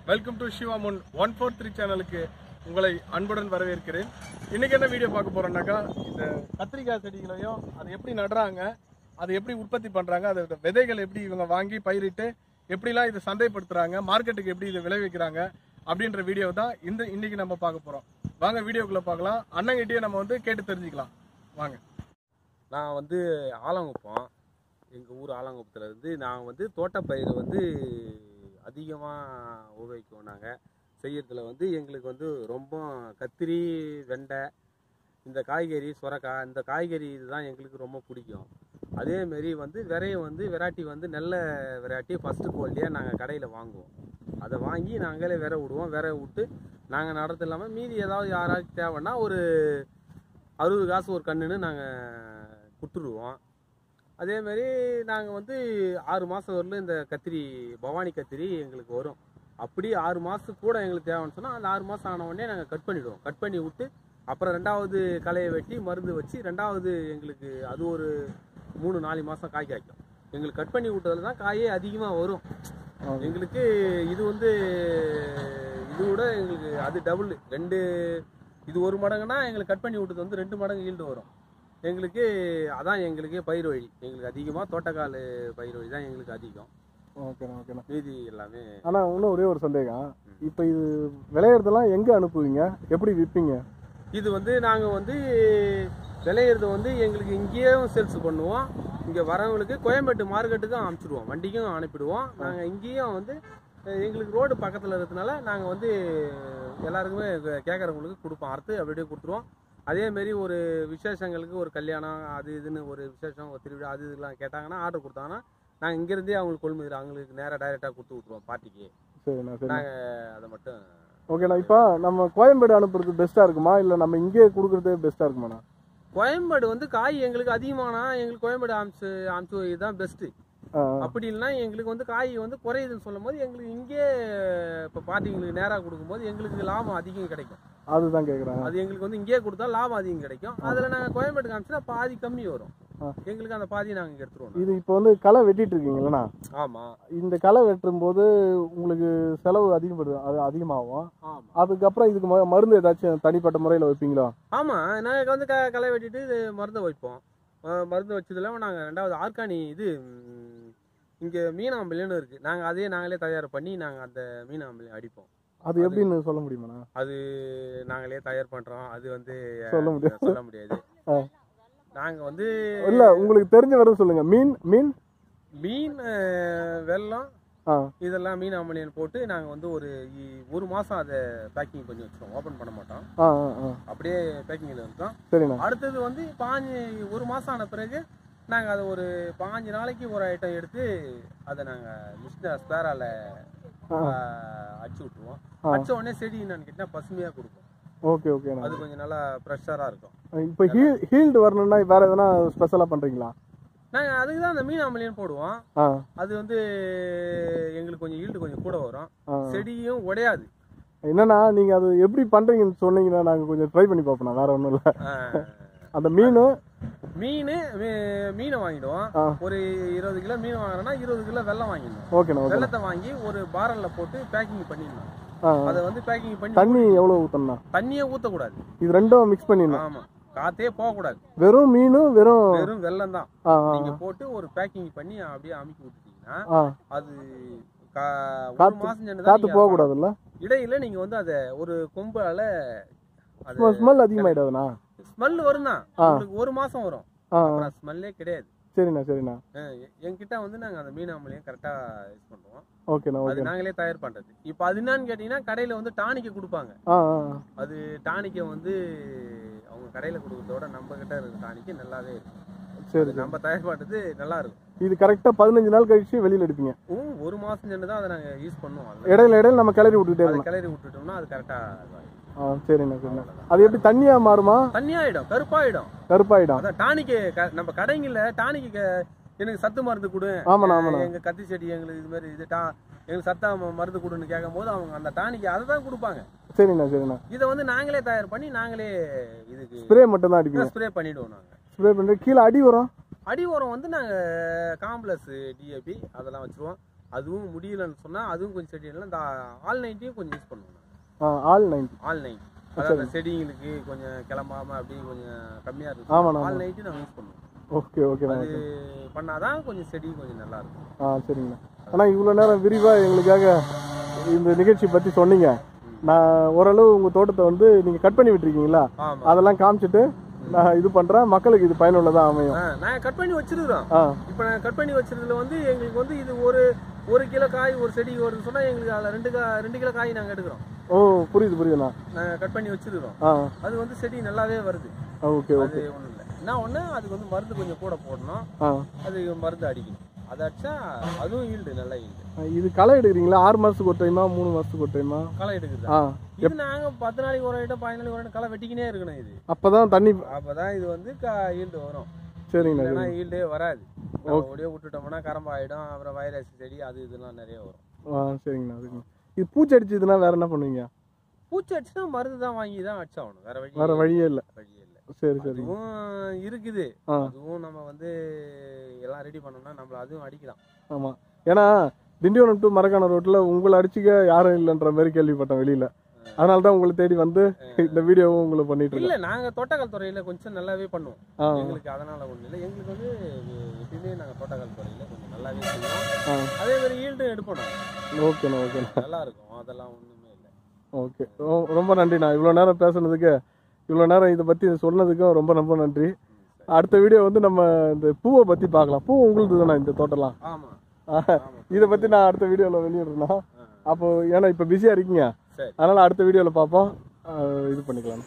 Welcome to சிவாமுன் 143 சேனலுக்கு உங்களை அன்புடன் வரவேற்கிறேன். இன்னைக்கு என்ன வீடியோ பார்க்க போறோம்னாக்கா, இந்த கத்திரிக்காய் செடிகளையும் அதை எப்படி நடுறாங்க, அதை எப்படி உற்பத்தி பண்றாங்க, அதோட விதைகள் எப்படி இவங்க வாங்கி பயிரிட்டு எப்படிலாம் இதை சந்தைப்படுத்துறாங்க, மார்க்கெட்டுக்கு எப்படி இதை விளைவிக்கிறாங்க அப்படின்ற வீடியோ தான் இன்னைக்கு நம்ம பார்க்க போறோம். வாங்க வீடியோக்குள்ள பார்க்கலாம். அண்ணங்கிட்டே நம்ம கேட்டு தெரிஞ்சுக்கலாம். வாங்க. நான் ஆலங்குப்பம், எங்கள் ஊர் ஆலங்குப்பத்தில் இருந்து நான் தோட்டப்பயிர் அதிகமாக உபயோகிக்குவோம். நாங்கள் செய்யறதுல எங்களுக்கு ரொம்ப கத்திரி, வெண்டை, இந்த காய்கறி, சுரக்காய், இந்த காய்கறி இதுதான் எங்களுக்கு ரொம்ப பிடிக்கும். அதேமாரி விரையும் வெரைட்டி நல்ல வெரைட்டி ஃபஸ்ட்டு குவாலிட்டியாக நாங்கள் கடையில் வாங்குவோம். அதை வாங்கி நாங்களே விரை விடுவோம். விரை விட்டு நாங்கள் நடுறது இல்லாமல் மீதி ஏதாவது யாராச்சும் தேவைன்னா ஒரு 60 காசு ஒரு கன்றுன்னு நாங்கள் கொடுத்துருவோம். அதேமாரி நாங்கள் 6 மாதம் வரலும் இந்த கத்திரி, பவானி கத்திரி எங்களுக்கு வரும். அப்படி 6 மாதத்துக்கு கூட எங்களுக்கு தேவைன்னு சொன்னால் அந்த 6 மாதம் ஆன உடனே நாங்கள் கட் பண்ணிவிடுவோம். கட் பண்ணி விட்டு அப்புறம் 2வது களையை வெட்டி மருந்து வச்சு 2வது எங்களுக்கு அது ஒரு 3-4 மாதம் காய் காய்க்கும். எங்களுக்கு கட் பண்ணி விட்டதில் தான் காயே அதிகமாக வரும். எங்களுக்கு இது இது விட எங்களுக்கு அது டபுள் 2, இது 1 மடங்குன்னா எங்களுக்கு கட் பண்ணி விட்டது 2 மடங்கு ஈல்டு வரும். எங்களுக்கு அதான் எங்களுக்கு பயிர் வழி. எங்களுக்கு அதிகமாக தோட்டக்கால் பயிர் வழி தான் எங்களுக்கு அதிகம். ஓகேண்ணா ஓகேண்ணா. மீதி எல்லாமே. ஆனால் இன்னும் ஒரே ஒரு சந்தேகம், இப்போ இது விளையிறதெல்லாம் எங்கே அனுப்புவீங்க, எப்படி விற்பீங்க? இது நாங்கள் விளையிறது எங்களுக்கு இங்கேயும் சேல்ஸ் பண்ணுவோம். இங்கே வரவங்களுக்கு கோயம்பேட்டு மார்க்கெட்டுக்கும் அனுப்பிச்சிடுவோம், வண்டிக்கும் அனுப்பிடுவோம். நாங்கள் இங்கேயும் எங்களுக்கு ரோடு பக்கத்தில் இருக்கிறதுனால நாங்கள் எல்லாருக்குமே கேட்குறவங்களுக்கு கொடுப்போம். அறுத்து அப்படியே கொடுத்துருவோம். அதேமாரி ஒரு விசேஷங்களுக்கு, ஒரு கல்யாணம், அது இதுன்னு ஒரு விசேஷம், ஒரு திருவிழா, அது இதெல்லாம் கேட்டாங்கன்னா, ஆர்டர் கொடுத்தாங்கன்னா நாங்கள் இங்கேருந்தே அவங்களுக்கு கொள்முதல் அவங்களுக்கு நேராக டைரெக்டாக கொடுத்து விட்ருவோம் பார்ட்டிக்கு. சரிண்ணா சரி. நாங்கள் அதை மட்டும். ஓகேண்ணா. இப்போ நம்ம கோயம்பேடு அனுப்புறது பெஸ்ட்டாக இருக்குமா, இல்லை நம்ம இங்கே கொடுக்குறதே பெஸ்ட்டாக இருக்குமாண்ணா? கோயம்பேடு காய் எங்களுக்கு அதிகமானா எங்களுக்கு கோயம்பேடு அனுப்பிச்சு இதுதான் பெஸ்ட்டு. அப்படி இல்லைன்னா எங்களுக்கு காய் குறையுதுன்னு சொல்லும் போது எங்களுக்கு இங்கே இப்போ பார்ட்டிங்களுக்கு நேராக கொடுக்கும்போது எங்களுக்கு லாபம் அதிகம் கிடைக்கும். அதுதான் கேட்குறாங்க. அது எங்களுக்கு இங்கே கொடுத்தா லாபம் அதிகம் கிடைக்கும். அதில் நாங்கள் கோயம்பேட்டுக்கு அனுப்பிச்சுன்னா பாதி கம்மி வரும். எங்களுக்கு அந்த பாதி நாங்கள் இங்கே எடுத்துருவோம். இது இப்போ களை வெட்டிட்டு இருக்கீங்களா? ஆமாம். இந்த களை வெட்டும் போது உங்களுக்கு செலவு அதிகப்படுது, அது அதிகமாகும். ஆமாம். அதுக்கப்புறம் இதுக்கு மருந்து ஏதாச்சும் தனிப்பட்ட முறையில் வைப்பீங்களா? ஆமாம், நாங்கள் களை வெட்டிட்டு மருந்து வைப்போம். மருந்து வச்சதுல நாங்கள் 2வது ஆர்கானி இது இங்கே மீனாம்பலின்னு இருக்குது. நாங்கள் அதையே நாங்களே தயார் பண்ணி நாங்கள் அந்த மீனாம்பலி அடிப்போம். அது எப்படின்னு சொல்ல முடியுமாண்ணா? அது நாங்களே தயார் பண்ணுறோம். அது சொல்ல முடியாது. நாங்கள் இல்லை, உங்களுக்கு தெரிஞ்ச வரும் சொல்லுங்க. மீன் வெல்லம் இதெல்லாம் மீன் அம்மனியன் போட்டு நாங்கள் ஒரு மாதம் அதை பேக்கிங் பண்ணி வச்சிருவோம். ஓப்பன் பண்ண மாட்டோம், அப்படியே பேக்கிங்கில் இருக்கோம். சரிண்ணா. அடுத்தது 1 மாதம் ஆன பிறகு நாங்கள் அதை ஒரு 5 நாளைக்கு ஒரு ஐட்டம் எடுத்து அதை நாங்கள் மிஷினை ஸ்பேரால் அடிச்சு விட்டுருவோம். அடிச்ச உடனே செடி என்னன்னு கேட்டால் பசுமையாக கொடுக்கும். Okay okay. அது கொஞ்சம் நல்லா ஃப்ரெஷ்ஷாக இருக்கும். இப்போ ஹீல்டு வரணும்னா வேற எதனா ஸ்பெஷலாக பண்ணுறீங்களா? நாங்கள் அதுக்கு தான் அந்த மீன் அமலியன் போடுவோம். அது எங்களுக்கு கொஞ்சம் ஈல்டு கொஞ்சம் கூட வரும், செடியும் உடையாது. என்னன்னா நீங்கள் அது எப்படி பண்ணுறீங்கன்னு சொன்னீங்கன்னா நாங்கள் கொஞ்சம் ட்ரை பண்ணி பார்ப்போம். வேற ஒன்றும் இல்லை. அந்த மீனை வாங்கிடுவோம். ஒரு 20 கிலோ மீன் வாங்கினோம்னா 20 கிலோ வெல்லம் வாங்கிடணும். ஓகேண்ணா. வெள்ளத்தை வாங்கி ஒரு பாரல்ல போட்டு பேக்கிங் பண்ணிடணும். அதை பேக்கிங் பண்ணி தண்ணி எவ்வளவு ஊத்தணும்? தண்ணியே ஊத்தக்கூடாது. இது ரெண்டும் மிக்ஸ் பண்ணிடணும். ஆமா, காத்தே போகக்கூடாது. வெறும் மீனும் வெறும் வெல்லம் தான் நீங்க போட்டு ஒரு பேக்கிங் பண்ணி அப்படியே அமுக்கி விட்டுட்டீங்கன்னா அது 1 மாசம் காத்து போக கூடாதுல்ல. இடையில நீங்க அதை ஒரு கொம்பால ஸ்மெல் அதிகமாயிடாதுண்ணா. ஸ்மெல் வரும்னா உங்களுக்கு 1 மாசம் வரும், ஸ்மெல்லே கிடையாது. சரிண்ணா சரிண்ணா. என்கிட்ட நாங்க அந்த மீன் அமலியும் கரெக்டா யூஸ் பண்ணுவோம். ஓகேண்ணா. அது நாங்களே தயார் பண்றது. இப்போ அது என்னன்னு கேட்டீங்கன்னா, கடையில டானிக்க கொடுப்பாங்க. அது டானிக்க அவங்க கடையில கொடுக்கறதோட நம்ம கிட்ட இருக்கிற டானிக்கு நல்லாவே இருக்கும். சரி, நம்ம தயார் பண்றது நல்லா இருக்கும். இது கரெக்டா 15 நாள் கழிச்சு வெளியில எடுப்பீங்க? 1 மாசம் சென்று தான் அதை நாங்க யூஸ் பண்ணுவோம். இடையில நம்ம கிளறி விட்டுட்டோம்னா அது கரெக்டா. சரிண்ணா சரிண்ணா. அது எப்படி தண்ணியா மாறுமா? தண்ணியாயிடும், கருப்பாயிடும். அதான் டானிக்கு நம்ம கடைங்கள்ல டானிக்கு எனக்கு சத்து மருந்து கொடு, எங்க கத்தி செடி எங்களுக்கு இது மாதிரி எங்களுக்கு சத்தா மருந்து கொடுன்னு கேட்கும் போது அவங்க அந்த டானிக்கு அதை தான் கொடுப்பாங்க. சரிண்ணா சரிண்ணா. இதை நாங்களே தயார் பண்ணி நாங்களே இதுக்கு ஸ்ப்ரே மட்டும் தான் அடிப்போம். ஸ்ப்ரே பண்ணிடுவோம். நாங்கள் ஸ்ப்ரே பண்ணி கீழே அடி உரம் நாங்கள் காம்ப்ளெக்ஸ், டிஏபி அதெல்லாம் வச்சுருவோம். அதுவும் முடியலன்னு சொன்னா அதுவும் கொஞ்சம் செடி இல்லை. இந்த ஆல் 90 கொஞ்சம் யூஸ் பண்ணுவோம். ஆல் 90 அதாவது செடிங்களுக்கு கொஞ்சம் கிளம்பாம அப்படியே கொஞ்சம் கம்மியா இருக்கும். ஆல் 90 நாங்கள் யூஸ் பண்ணுவோம். Okay okay. அது பண்ணாதான் கொஞ்சம் செடி கொஞ்சம் நல்லா இருக்கும். சரிங்கண்ணா. ஆனால் இவ்வளோ நேரம் விரிவாக எங்களுக்காக இந்த நிகழ்ச்சி பற்றி சொன்னீங்க. நான் ஓரளவு உங்கள் தோட்டத்தை வந்து நீங்கள் கட் பண்ணி விட்டுருக்கீங்களா, அதெல்லாம் காமிச்சிட்டு நான் இது பண்ணுறேன். மக்களுக்கு இது பயனுள்ளதாக அமையும். நான் கட் பண்ணி வச்சிருக்கிறோம். இப்போ நான் கட் பண்ணி வச்சிருந்ததுல வந்து எங்களுக்கு வந்து இது ஒரு கிலோ காய் ஒரு செடி வருதுன்னு சொன்னால் எங்களுக்கு அதில் 2 கிலோ காய் நாங்கள் எடுக்கிறோம். ஓ புரியுதுண்ணா. நாங்கள் கட் பண்ணி வச்சிருக்கிறோம். அது வந்து செடி நல்லாவே வருது. Okay okay. ஒன்றும் இல்லை. என்ன ஒன்று அதுக்கு வந்து மருந்து கொஞ்சம் கூட போடணும். அது மருந்து அடிக்கணும். அதை அடிச்சா அதுவும் ஈல்டு நல்லா ஈல்டு. இது களை எடுக்கிறீங்களா? 6 மாதத்துக்கு ஒரு டைமா 3 மாதத்துக்கு ஒரு டைமா களை எடுக்குது? இது நாங்கள் 10 நாளைக்கு ஒரு ஐட்டம் 15 நாளைக்கு ஒரு ஐட்டம் களை வெட்டிக்கினே இருக்கணும். இது அப்பதான் இது வந்து ஈல்டு வரும். சரிங்கண்ணா. ஏன்னா ஈல்டே வராது. அப்படியே விட்டுட்டோம்னா கரம்பு ஆயிடும். அப்புறம் வைரஸ் செடி அது இதெல்லாம் நிறைய வரும். சரிங்கண்ணா. இது பூச்சி அடிச்சதுன்னா வேற என்ன பண்ணுவீங்க? பூச்சி அடிச்சுன்னா மருந்து தான் வாங்கி தான் அடிச்சாகணும். வேற வழியே இல்லை. சரி சரி. அதுவும் இருக்குது. அதுவும் நம்ம வந்து எல்லாம் ரெடி பண்ணோம்னா நம்மள அதுவும் அடிக்கலாம். ஆமா. ஏன்னா திண்டிவனம் டு மரக்கான ரோட்ல உங்களை அடிச்சுக்க யாரும் இல்லைன்ற மாதிரி கேள்விப்பட்டேன் வெளியில. அதனால தான் உங்களை தேடி வந்து இந்த வீடியோவும் உங்களை பண்ணிட்டு இருக்கோம். இல்ல நாங்க தோட்டக்கால் துறையில கொஞ்சம் நல்லாவே பண்ணுவோம். எங்களுக்கு அதனால ஒண்ணு இல்லை. எங்களுக்கு வந்து எப்பயுமே நாங்க தோட்டக்கால் துறையில கொஞ்சம் நல்லாவே பண்ணுவோம். அதே மாதிரி ஈல்டு எடுப்போம். ஓகேண்ணா ஓகேண்ணா. நல்லா இருக்கும். அதெல்லாம் ஒண்ணுமே இல்லை. ஓகே. ரொம்ப நன்றிண்ணா. இவ்வளோ நேரம் பேசுனதுக்கு, இவ்வளோ நேரம் இதை பற்றி சொன்னதுக்கும் ரொம்ப ரொம்ப நன்றி. அடுத்த வீடியோ வந்து நம்ம இந்த பூவை பற்றி பார்க்கலாம். பூ உங்களுக்கு தானே இந்த தோட்டம்லாம்? ஆமாம். இதை பற்றி நான் அடுத்த வீடியோவில் வெளியிடுறேன்னா. அப்போ ஏன்னா இப்போ பிஸியாக இருக்கீங்க, அதனால் அடுத்த வீடியோவில் பார்ப்போம். இது பண்ணிக்கலாம்.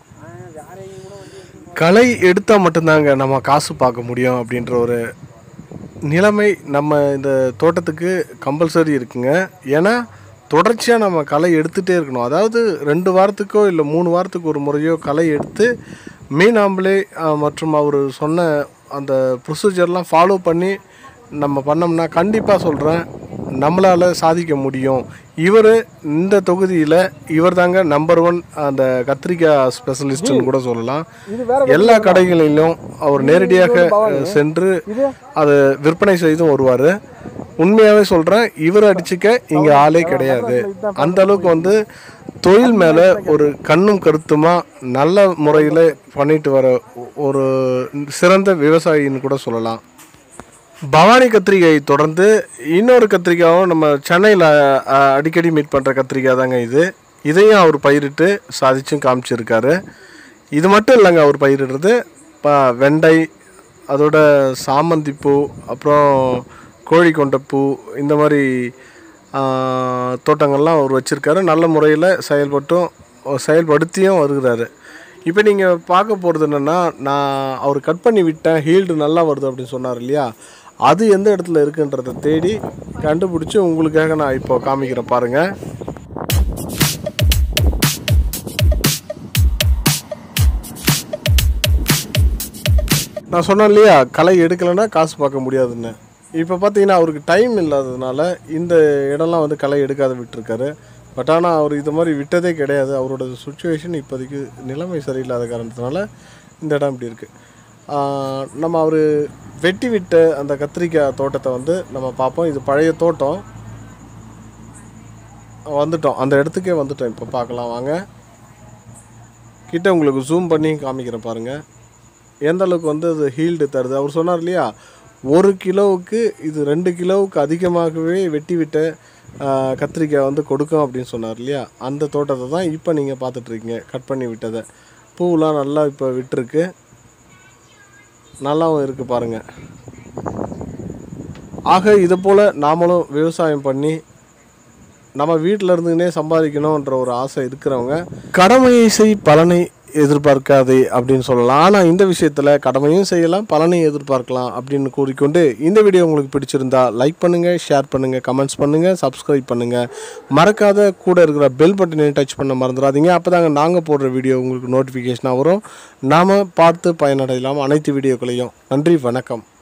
களை எடுத்தால் மட்டும்தாங்க நம்ம காசு பார்க்க முடியும் அப்படின்ற ஒரு நிலைமை நம்ம இந்த தோட்டத்துக்கு கம்பல்சரி இருக்குங்க. ஏன்னா தொடர்ச்சியாக நம்ம களை எடுத்துகிட்டே இருக்கணும். அதாவது 2 வாரத்துக்கோ இல்லை 3 வாரத்துக்கு ஒரு முறையோ களை எடுத்து மீனாம்பலே மற்றும் அவர் சொன்ன அந்த ப்ரொசீஜர்லாம் ஃபாலோ பண்ணி நம்ம பண்ணோம்னா கண்டிப்பாக சொல்கிறேன் நம்மளால் சாதிக்க முடியும். இவர் இந்த தொகுதியில் இவர் தாங்க நம்பர் 1 அந்த கத்திரிக்காய் ஸ்பெஷலிஸ்ட்னு கூட சொல்லலாம். எல்லா கடைகளிலும் அவர் நேரடியாக சென்று அதை விற்பனை செய்தும் வருவார். உண்மையாகவே சொல்கிறேன், இவர் அடிச்சுக்க இங்கே ஆளே கிடையாது. அந்த அளவுக்கு வந்து தொழில் மேலே ஒரு கண்ணும் கருத்துமா நல்ல முறையில் பண்ணிட்டு வர ஒரு சிறந்த விவசாயின்னு கூட சொல்லலாம். பவானி கத்திரிக்காய் தொடர்ந்து இன்னொரு கத்திரிக்காயும் நம்ம சென்னையில் அடிக்கடி மீட் பண்ணுற கத்திரிக்காய் தாங்க இது. இதையும் அவர் பயிரிட்டு சாதிச்சும் காமிச்சிருக்காரு. இது மட்டும் இல்லைங்க, அவர் பயிரிடுறது வெண்டை, அதோட சாமந்திப்பூ, அப்புறம் கோழிக்கொண்டைப்பூ, இந்த மாதிரி தோட்டங்கள்லாம் அவர் வச்சுருக்காரு. நல்ல முறையில் செயல்படுத்தியும் வருகிறாரு. இப்போ நீங்கள் பார்க்க போகிறது என்னென்னா, நான் அவர் கட் பண்ணி விட்டேன், ஹீல்டு நல்லா வருது அப்படின்னு சொன்னார் இல்லையா, அது எந்த இடத்துல இருக்குன்றதை தேடி கண்டுபிடிச்சி உங்களுக்காக நான் இப்போ காமிக்கிறேன் பாருங்கள். நான் சொன்னேன் இல்லையா, களை எடுக்கலைன்னா காசு பார்க்க முடியாதுன்னு. இப்போ பார்த்தீங்கன்னா அவருக்கு டைம் இல்லாததுனால இந்த இடம்லாம் வந்து களை எடுக்காத விட்டுருக்காரு. பட் ஆனால் அவர் இது மாதிரி விட்டதே கிடையாது. அவரோட சுச்சுவேஷன் இப்போதைக்கு நிலைமை சரியில்லாத காரணத்தினால இந்த இடம் இப்படி இருக்குது. நம்ம அவர் வெட்டி விட்ட அந்த கத்திரிக்காய் தோட்டத்தை வந்து நம்ம பார்ப்போம். இது பழைய தோட்டம். வந்துட்டோம், அந்த இடத்துக்கே வந்துட்டோம். இப்போ பார்க்கலாம் வாங்க. கிட்ட உங்களுக்கு ஜூம் பண்ணி காமிக்கிறேன் பாருங்கள் எந்த அளவுக்கு வந்து அது ஹீல்டு தருது. அவர் சொன்னார் இல்லையா, 1 கிலோவுக்கு இது 2 கிலோவுக்கு அதிகமாகவே வெட்டி விட்ட கத்திரிக்காய் வந்து கொடுக்கும் அப்படின்னு சொன்னார் இல்லையா, அந்த தோட்டத்தை தான் இப்போ நீங்கள் பார்த்துட்ருக்கீங்க கட் பண்ணி விட்டதை. பூவெலாம் நல்லா இப்போ விட்டுருக்கு, நல்லாவும் இருக்குது பாருங்கள். ஆக இது போல் நாமளும் விவசாயம் பண்ணி நம்ம வீட்டில் இருந்துக்கினே சம்பாதிக்கணுன்ற ஒரு ஆசை இருக்கிறவங்க கடமையை செய் பலனை எதிர்பார்க்காதே அப்படின்னு சொல்லலாம். ஆனால் இந்த விஷயத்தில் கடமையும் செய்யலாம், பலனையும் எதிர்பார்க்கலாம் அப்படின்னு கூறிக்கொண்டு இந்த வீடியோ உங்களுக்கு பிடிச்சிருந்தா லைக் பண்ணுங்கள், ஷேர் பண்ணுங்கள், கமெண்ட்ஸ் பண்ணுங்கள், சப்ஸ்கிரைப் பண்ணுங்கள். மறக்காத கூட இருக்கிற பெல் பட்டனையும் டச் பண்ண மறந்துடாதீங்க. அப்போ தாங்க நாங்கள் போடுற வீடியோ உங்களுக்கு நோட்டிஃபிகேஷனாக வரும். நாம் பார்த்து பயனடையலாம் அனைத்து வீடியோக்களையும். நன்றி, வணக்கம்.